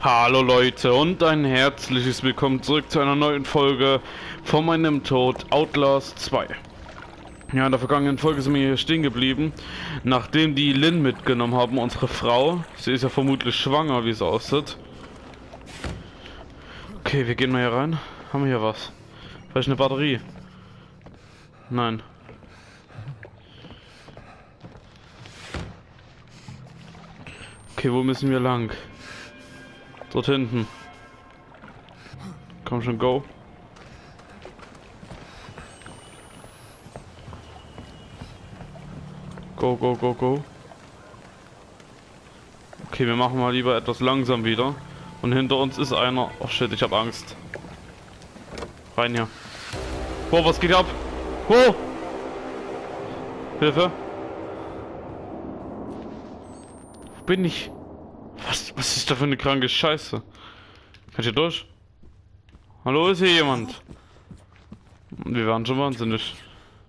Hallo Leute und ein herzliches Willkommen zurück zu einer neuen Folge von meinem Tod Outlast 2. Ja, in der vergangenen Folge sind wir hier stehen geblieben, nachdem die Lynn mitgenommen haben, unsere Frau. Sie ist ja vermutlich schwanger, wie es aussieht. Okay, wir gehen mal hier rein. Haben wir hier was? Vielleicht eine Batterie? Nein. Okay, wo müssen wir lang? Dort hinten. Komm schon, go. Go, go, go, go. Okay, wir machen mal lieber etwas langsam wieder. Und hinter uns ist einer. Oh shit, ich hab Angst. Rein hier. Wow, was geht ab? Wow! Hilfe! Wo bin ich? Was ist da für eine kranke Scheiße? Kann ich hier durch? Hallo, ist hier jemand? Wir waren schon wahnsinnig.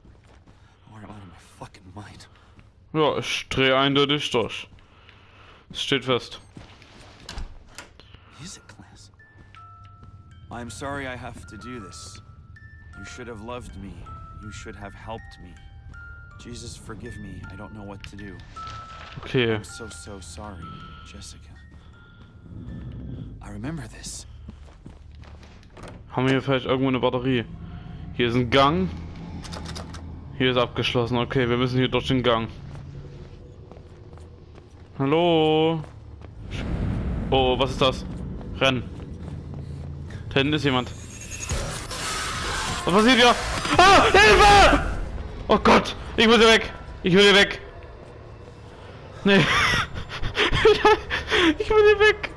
Ja, ich drehe eindeutig durch. Es steht fest. Music class. I'm sorry I have to do this. You should have loved me. You should have helped me. Jesus, forgive me. I don't know what to do. Okay. I'm so sorry, Jessica. I remember this. Haben wir hier vielleicht irgendwo eine Batterie? Hier ist ein Gang. Hier ist abgeschlossen. Okay, wir müssen hier durch den Gang. Hallo? Oh, was ist das? Rennen. Da hinten ist jemand. Was passiert hier? Ah, Hilfe! Oh Gott, ich muss hier weg. Ich will hier weg. Nee. Ich will hier weg.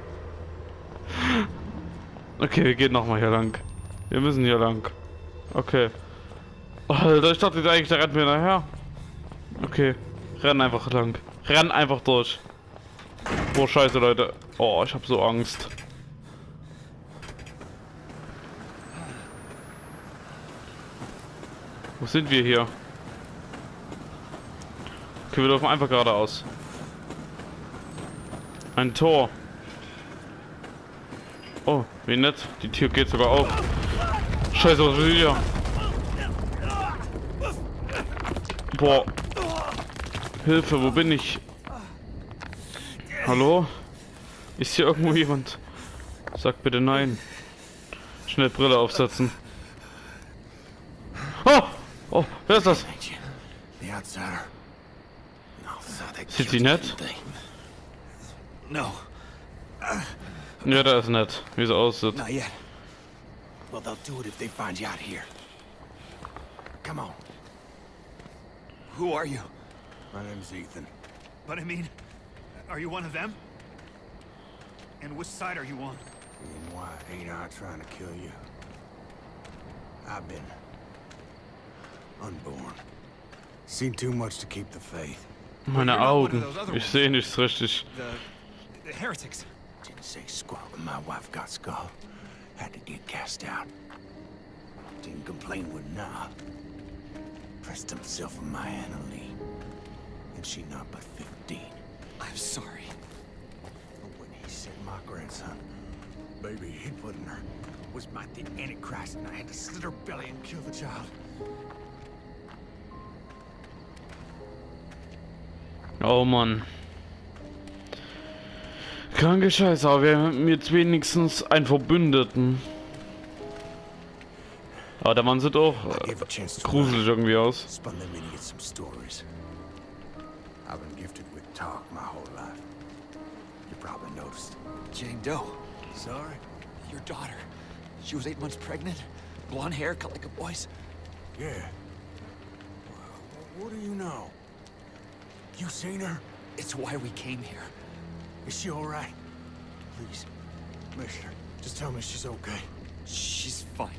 Okay, wir gehen nochmal hier lang. Wir müssen hier lang. Okay. Oh, Alter, ich dachte eigentlich, der rennt mir nachher. Okay. Renn einfach lang. Renn einfach durch. Oh, scheiße, Leute. Oh, ich hab so Angst. Wo sind wir hier? Okay, wir laufen einfach geradeaus. Ein Tor. Oh, wie nett. Die Tür geht sogar auf. Scheiße, was will hier? Boah. Hilfe, wo bin ich? Hallo? Ist hier irgendwo jemand? Sag bitte nein. Schnell Brille aufsetzen. Oh! Oh, wer ist das? Sieht sie nett? No. Ja, der ist nett, wie es aussieht. Not yet. Well, they'll do it if they find you out here. Come on. Who are you? My name's Ethan. But I mean, are you one of them? And which side are you on? And why ain't I trying to kill you? I've been unborn. Seen too much to keep the faith. Meine Augen. Ich sehe nichts richtig. The heretics. Didn't say squat when my wife got skull. Had to get cast out. Didn't complain when nah. Pressed himself on my Anna Lee. And she not but 15. I'm sorry. But when he said my grandson, baby he put in her, was my the Antichrist, and I had to slit her belly and kill the child. Oh Mann. Kranke Scheiße, aber wir haben jetzt wenigstens einen Verbündeten. Aber der Mann sieht auch gruselig irgendwie aus. Spun them idiots some stories. I've been gifted with talk my whole life. You probably noticed. Jane Doe. Sorry? Your daughter. She was 8 months pregnant. Blonde hair, cut like a boy's. Yeah. Well, what do you know? You seen her? It's why we came here. Is she all right? Please, mister, just tell me she's okay. She's fine.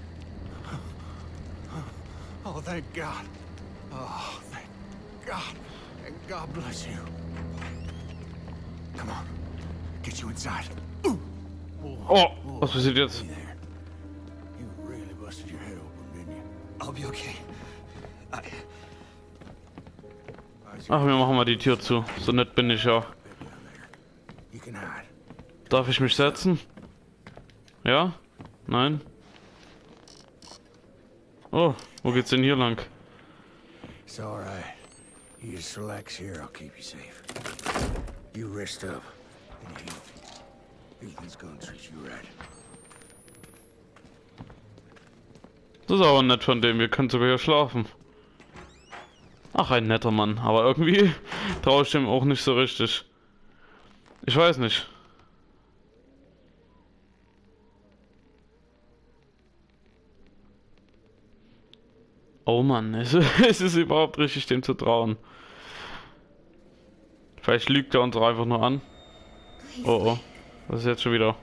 Oh, thank God. Oh, thank God. And God bless you. Come on, get you inside. Ooh. Oh, was passiert jetzt? Hey there. You really busted your head open, didn't you? I'll be okay. Ach, wir machen mal die Tür zu. So nett bin ich ja. You can hide. Darf ich mich setzen? Ja? Nein? Oh, wo geht's denn hier lang? It's all right. You just relax here. I'll keep you safe. You rest up. And Ethan's gonna treat you right. Das ist aber nett von dem, wir können sogar hier schlafen. Ach, ein netter Mann, aber irgendwie traue ich dem auch nicht so richtig. Ich weiß nicht. Oh Mann, es ist überhaupt richtig, dem zu trauen. Vielleicht lügt er uns auch einfach nur an. Oh oh, was ist jetzt schon wieder?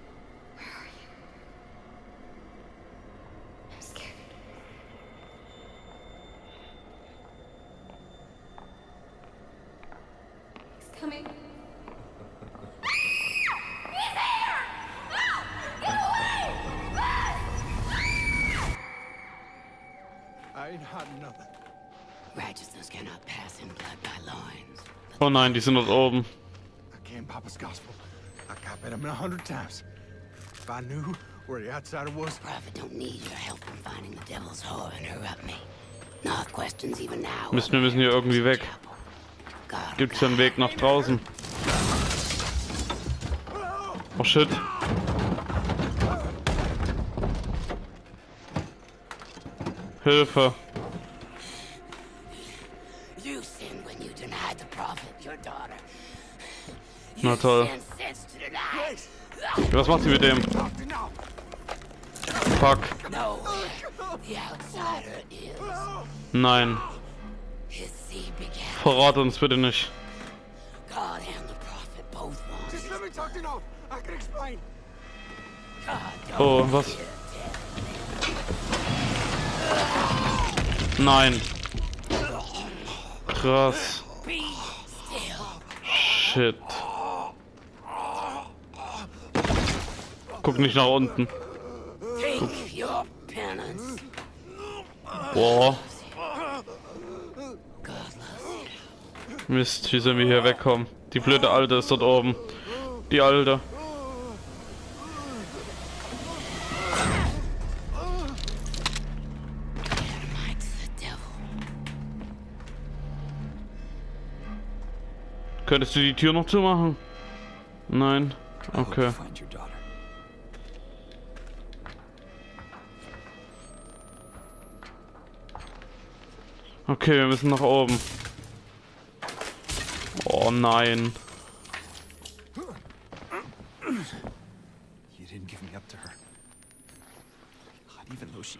Coming. I ain't hiding nothing. Righteousness cannot pass in blood by loins. Oh nein, die sind dort oben. I can't Papa's gospel. I copied him 100 times. If I knew where the outsider was, Prophet don't need your help in finding the devil's whore and her up me. No questions even now. Wir müssen hier irgendwie weg. God, Gibt's hier einen Weg nach draußen? Oh shit. Hilfe. you sinned when you denied the prophet, your daughter. Na toll. Sin sense to deny. Was macht sie mit dem? Fuck. No, the outsider is. Nein. His seed began. Verrat uns bitte nicht. God and the prophet both want just let me talk to Note. I can explain. God. Oh, was? Nein. Krass. Be still. Shit. Guck nicht nach unten. Take your penance. Boah. God loves you. Mist, wie sollen wir hier wegkommen? Die blöde Alte ist dort oben. Die Alte. Mike's the devil. Könntest du die Tür noch zumachen? Nein. I hope Okay. you find your daughter. Okay, wir müssen nach oben. Oh nein. You didn't give me up to her. God, even though she...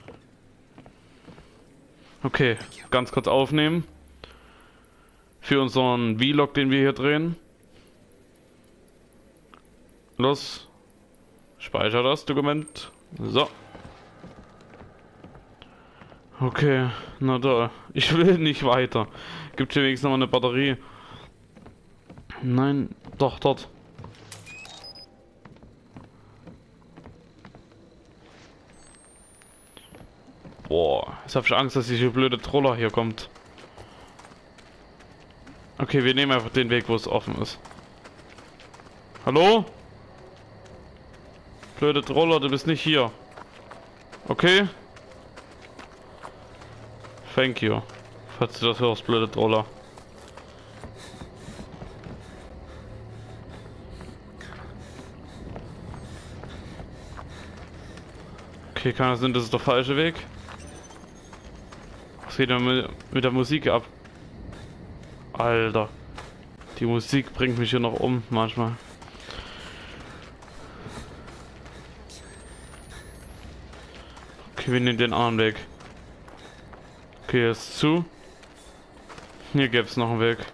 Okay, ganz kurz aufnehmen. Für unseren Vlog, den wir hier drehen. Los. Speicher das Dokument. So. Okay, na toll. Ich will nicht weiter. Gibt hier wenigstens noch mal eine Batterie? Nein, doch, dort. Boah, jetzt habe ich Angst, dass diese blöde Troller hier kommt. Okay, wir nehmen einfach den Weg, wo es offen ist. Hallo? Blöde Troller, du bist nicht hier. Okay? Thank you. Falls du das hörst, blöde Troller. Okay, kann das sein, das ist der falsche Weg? Was geht denn mit der Musik ab? Alter. Die Musik bringt mich hier noch um, manchmal. Okay, wir nehmen den anderen Weg. Okay, hier ist zu. Hier gäbe es noch einen Weg.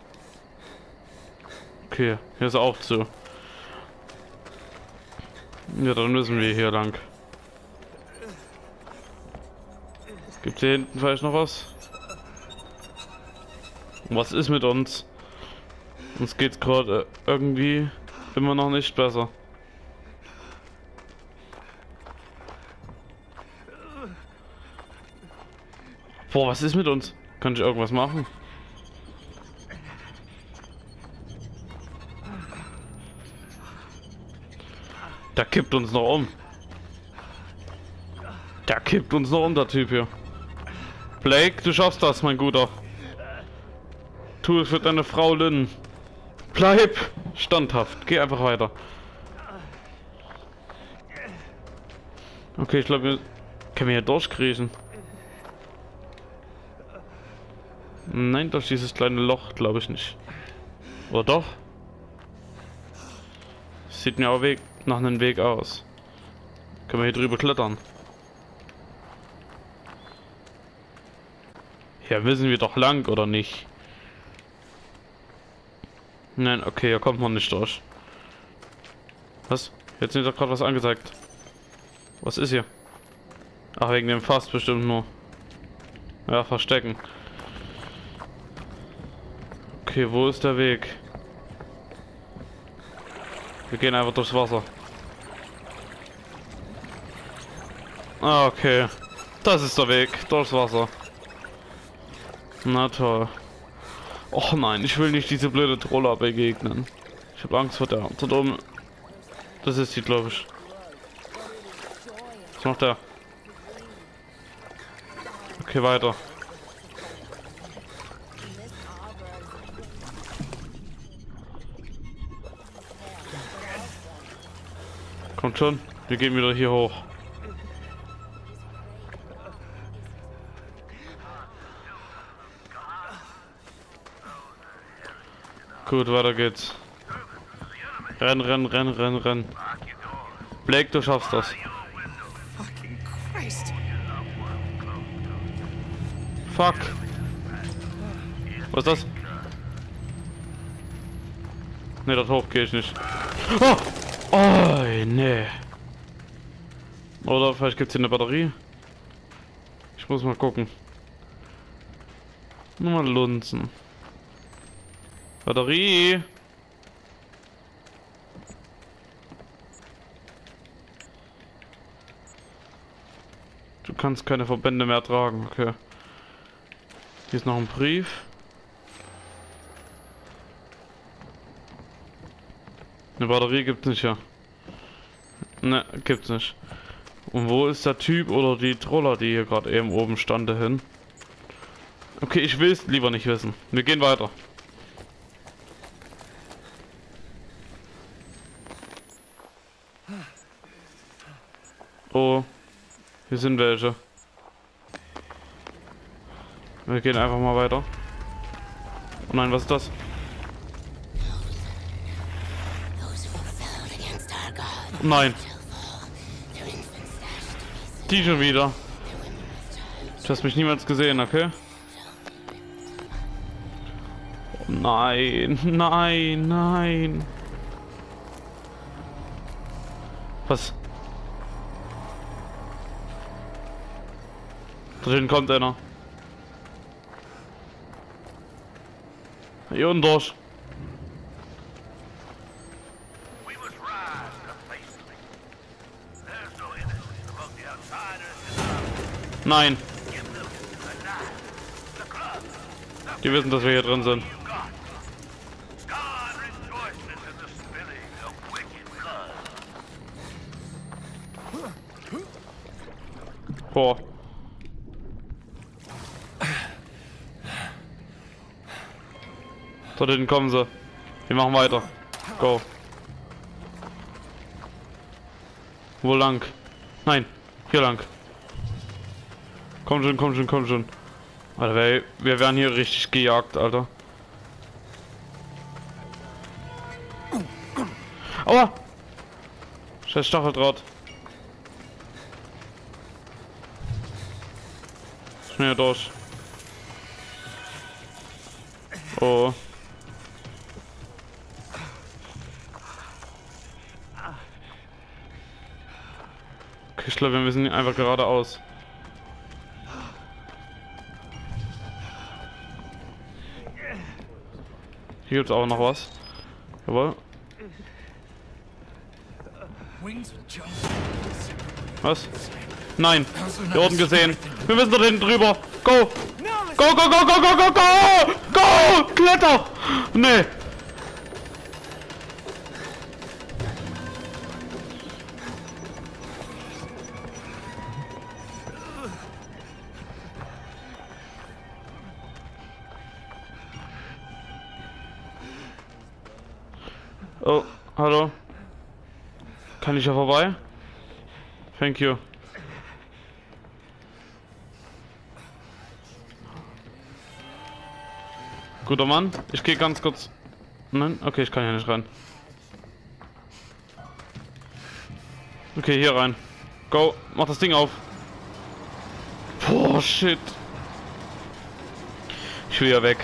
Okay, hier ist auch zu. Ja, dann müssen wir hier lang. Gibt hier hinten vielleicht noch was? Und was ist mit uns? Uns geht's gerade irgendwie immer noch nicht besser. Boah, was ist mit uns? Kann ich irgendwas machen? Der kippt uns noch um. Der kippt uns noch um, der Typ hier. Blake, du schaffst das, mein Guter. Tu es für deine Frau Lynn. Bleib standhaft. Geh einfach weiter. Okay, ich glaube, wir können hier durchkriechen. Nein, durch dieses kleine Loch glaube ich nicht. Oder doch? Sieht mir auch nach einem Weg aus. Können wir hier drüber klettern? Hier müssen wir doch lang, oder nicht? Nein, okay, hier kommt man nicht durch. Was? Jetzt ist doch gerade was angezeigt. Was ist hier? Ach, wegen dem Fass bestimmt nur. Ja, verstecken. Okay, wo ist der Weg? Wir gehen einfach durchs Wasser. Ah, okay. Das ist der Weg, durchs Wasser. Na toll. Och nein, ich will nicht diese blöde Troller begegnen. Ich habe Angst vor der. Dort oben. Das ist sie, glaube ich. Was macht der? Okay, weiter. Kommt schon, wir gehen wieder hier hoch. Gut, weiter geht's. Renn, renn, renn, renn, renn. Blake, du schaffst das. Fucking Christ. Fuck. Was ist das? Ne, dort hoch gehe ich nicht. Oh! Oh, nee. Oder vielleicht gibt es hier eine Batterie. Ich muss mal gucken. Nur mal lunzen. Batterie. Du kannst keine Verbände mehr tragen, okay. Hier ist noch ein Brief. Eine Batterie gibt's nicht, ja. Ne, gibt's nicht. Und wo ist der Typ oder die Troller, die hier gerade eben oben stande, hin? Okay, ich will es lieber nicht wissen. Wir gehen weiter. Oh, hier sind welche. Wir gehen einfach mal weiter. Oh nein, was ist das? Nein. Die schon wieder. Du hast mich niemals gesehen, okay? Nein, nein, nein. Was? Da hinten kommt einer. Hier unten durch. Nein. Die wissen, dass wir hier drin sind. Boah. Dort hinten kommen sie. Wir machen weiter. Go. Wo lang? Nein, hier lang. Komm schon, komm schon, komm schon. Alter, wir werden hier richtig gejagt, Alter. Aua! Scheiß Stacheldraht. Schnell durch. Oh. Okay, ich glaube, wir müssen einfach geradeaus. Hier gibt's auch noch was. Jawohl. Was? Nein. Wir wurden gesehen. Wir müssen da hinten drüber. Go! Go, go, go, go, go, go, go! Go! Kletter! Nee. Oh, hallo. Kann ich ja vorbei? Thank you. Guter Mann, ich gehe ganz kurz. Nein? Okay, ich kann hier nicht rein. Okay, hier rein. Go, mach das Ding auf. Boah, shit. Ich will ja weg.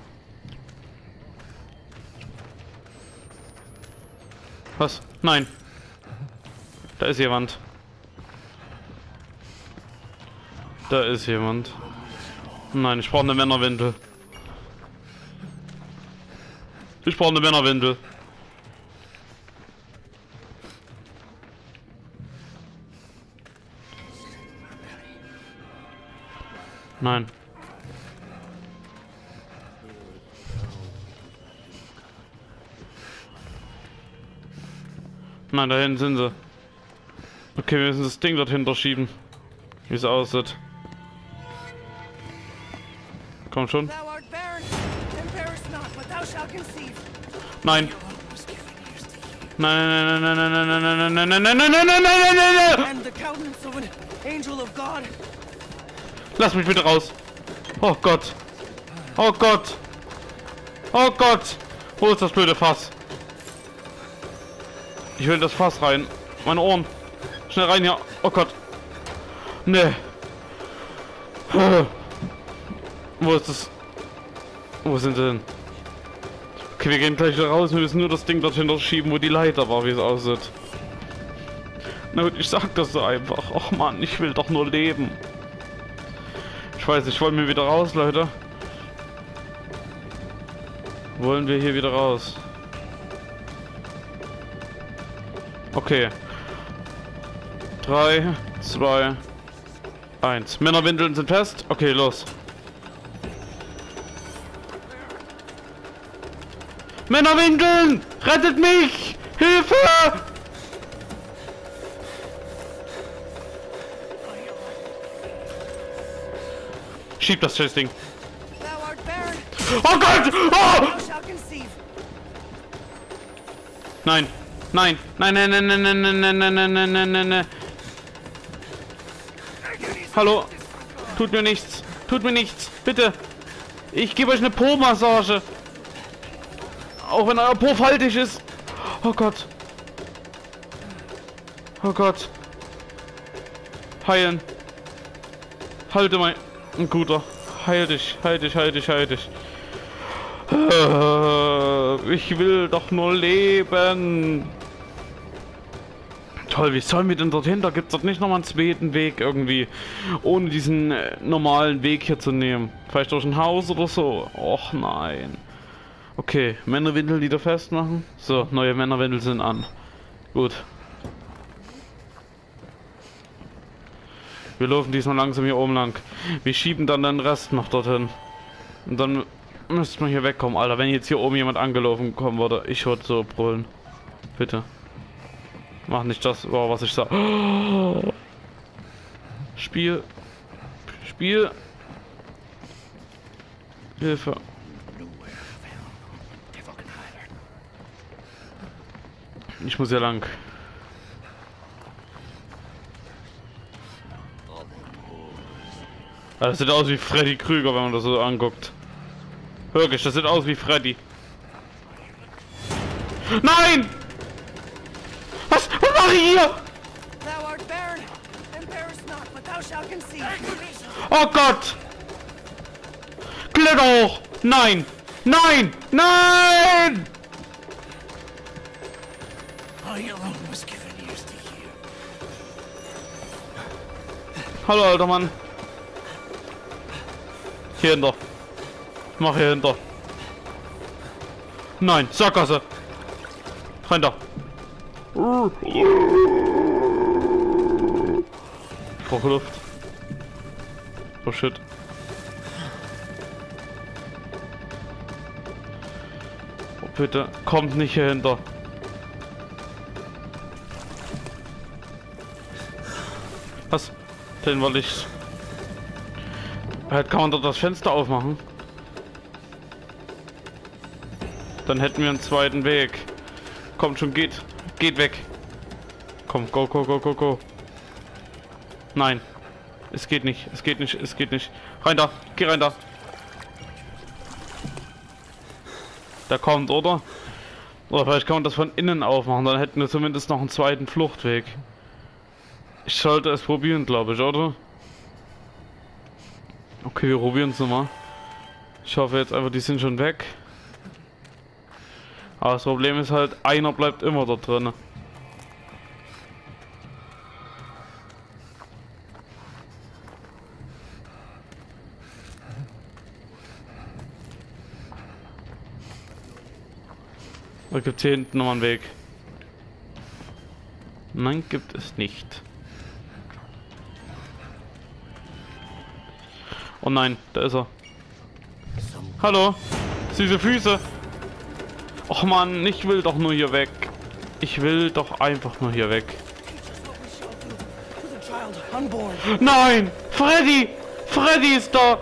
Was? Nein. Da ist jemand. Da ist jemand. Nein, ich brauche eine Männerwindel. Ich brauche eine Männerwindel. Nein. Nein, da hinten sind sie. Okay, wir müssen das Ding dort hinter schieben. Wie es aussieht. Komm schon. Nein. Nein, nein, nein, nein, nein, nein, nein, nein, nein, nein, nein, nein, nein, nein, nein. Lass mich bitte raus. Oh Gott. Oh Gott. Oh Gott. Wo ist das blöde Fass? Ich will in das Fass rein. Meine Ohren. Schnell rein hier. Oh Gott. Nee. Wo ist das? Wo sind sie denn? Okay, wir gehen gleich wieder raus. Wir müssen nur das Ding dorthin schieben, wo die Leiter war, wie es aussieht. Na gut, ich sag das so einfach. Och Mann, ich will doch nur leben. Ich weiß, ich wollte mir wieder raus, Leute. Wollen wir hier wieder raus? Okay. 3, 2, 1. Männerwindeln sind fest. Okay, los. Männerwindeln! Rettet mich! Hilfe! Schieb das Scheißding. Oh Gott! Oh! Nein! Nein! Nein, nein, nein, nein, nein, nein, nein, nein, nein, nein, nein, nein, nein. Hallo? Tut mir nichts. Tut mir nichts. Bitte. Ich gebe euch eine Po-Massage. Auch wenn euer Po faltig ist. Oh Gott. Oh Gott. Heilen. Halte mein... Ein guter. Heil dich, heil dich, heil dich, heil dich. Ich will doch nur leben. Toll, wie sollen wir denn dorthin? Da gibt es doch nicht nochmal einen zweiten Weg irgendwie. Ohne diesen normalen Weg hier zu nehmen. Vielleicht durch ein Haus oder so. Och nein. Okay, Männerwindel wieder festmachen. So, neue Männerwindel sind an. Gut. Wir laufen diesmal langsam hier oben lang. Wir schieben dann den Rest noch dorthin. Und dann müsste man hier wegkommen, Alter. Wenn jetzt hier oben jemand angelaufen kommen würde, ich würde so brüllen. Bitte. Mach nicht das, oh, was ich sag. Oh. Spiel. Spiel. Hilfe. Ich muss hier lang. Das sieht aus wie Freddy Krüger, wenn man das so anguckt. Wirklich, das sieht aus wie Freddy. Nein! Was mache ich hier? Oh Gott! Kletter hoch! Nein! Nein! Nein! Hallo, alter Mann. Hier hinter. Mach hier hinter. Nein, Sackgasse. Rein da. Ich brauche Luft. Oh shit. Oh, bitte, kommt nicht hier hinter. Was? Den wollte ich. Halt, kann man dort das Fenster aufmachen? Dann hätten wir einen zweiten Weg. kommt schon, geht. Geht weg. Komm, go, go, go, go, go. Nein. Es geht nicht, es geht nicht, es geht nicht. Rein da, geh rein da. Der kommt, oder? Oder vielleicht kann man das von innen aufmachen, dann hätten wir zumindest noch einen zweiten Fluchtweg. Ich sollte es probieren, glaube ich, oder? Okay, wir probieren es nochmal. Ich hoffe jetzt einfach, die sind schon weg. Aber das Problem ist halt, einer bleibt immer da drin. Da gibt es hier hinten nochmal einen Weg. Nein, gibt es nicht. Oh nein, da ist er. Hallo? Süße Füße. Och Mann, ich will doch nur hier weg. Ich will doch einfach nur hier weg. Nein! Freddy! Freddy ist da!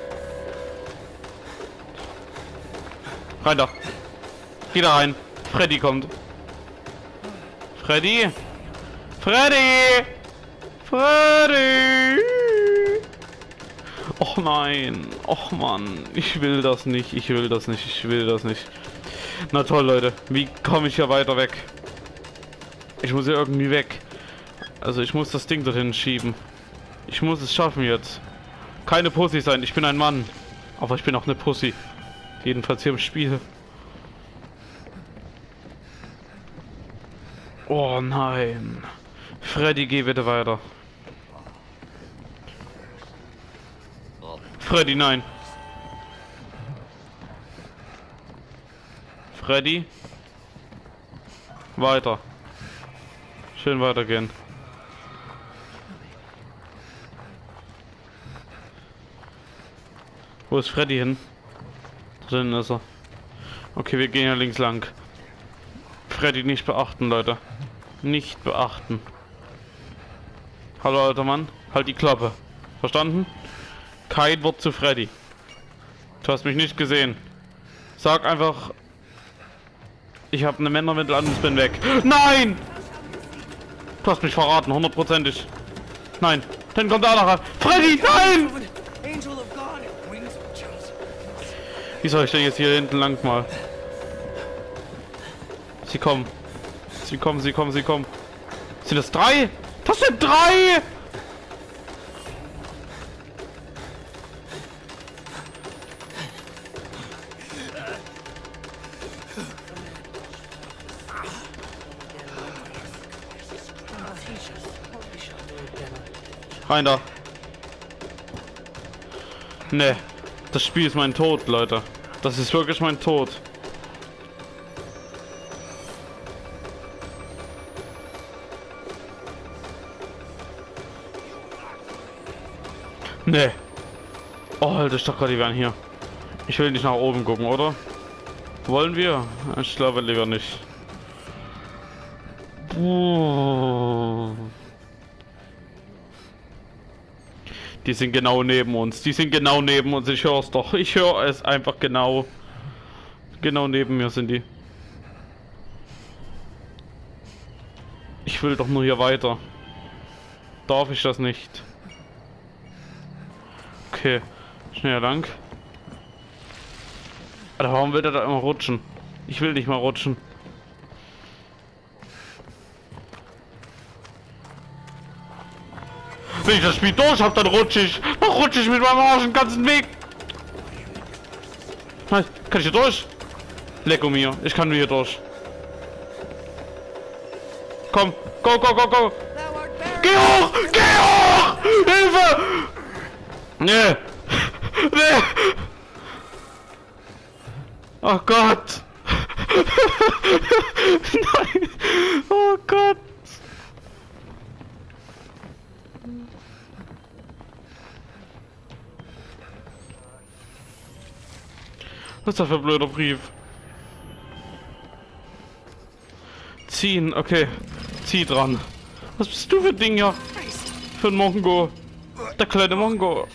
Rein da. Geh da rein. Freddy kommt. Freddy! Freddy! Freddy! Och nein. Och Mann. Ich will das nicht. Ich will das nicht. Ich will das nicht. Na toll, Leute. Wie komme ich hier weiter weg? Ich muss hier irgendwie weg. Also ich muss das Ding dorthin schieben. Ich muss es schaffen jetzt. Keine Pussy sein. Ich bin ein Mann. Aber ich bin auch eine Pussy. Jedenfalls hier im Spiel. Oh nein. Freddy, geh bitte weiter. Freddy, nein. Freddy. Weiter. Schön weitergehen. Wo ist Freddy hin? Drin ist er. Okay, wir gehen hier links lang. Freddy nicht beachten, Leute. Nicht beachten. Hallo, alter Mann. Halt die Klappe. Verstanden? Kein Wort zu Freddy. Du hast mich nicht gesehen. Sag einfach... Ich habe eine Männerwindel an und bin weg. Nein! Du hast mich verraten, hundertprozentig. Nein, dann kommt da noch. Freddy, nein! Wie soll ich denn jetzt hier hinten lang mal? Sie kommen. Sie kommen, sie kommen, sie kommen. Sind das 3? Das sind 3! Rein da. Ne, das Spiel ist mein Tod, Leute. Das ist wirklich mein Tod. Ne. Oh, Alter, ich dachte gerade, die wären hier. Ich will nicht nach oben gucken, oder? Wollen wir? Ich glaube lieber nicht. Die sind genau neben uns. Die sind genau neben uns. Ich höre es doch. Ich höre es einfach genau. Genau neben mir sind die. Ich will doch nur hier weiter. Darf ich das nicht? Okay. Schnell lang. Alter, warum will der da immer rutschen? Ich will nicht mal rutschen. Wenn ich das Spiel durch habe, dann rutsche ich. Dann rutsche ich mit meinem Arsch den ganzen Weg. Kann ich hier durch? Lecko mir. Ich kann nur hier durch. Komm. Go, go, go, go. Geh hoch! Geh hoch! Hilfe! Nee. Nee. Oh Gott. Nein. Oh Gott. Was ist das für ein blöder Brief? Ziehen, okay. Zieh dran. Was bist du für ein Ding hier? Für ein Mongo. Der kleine Mongo.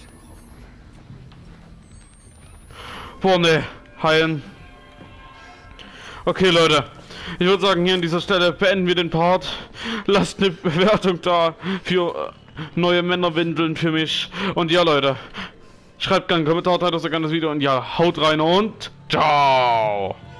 Boah, ne. Heilen. Okay, Leute. Ich würde sagen, hier an dieser Stelle beenden wir den Part. Lasst eine Bewertung da für neue Männerwindeln für mich. Und ja, Leute, schreibt gerne einen Kommentar, teilt das gerne das Video und ja, haut rein und ciao!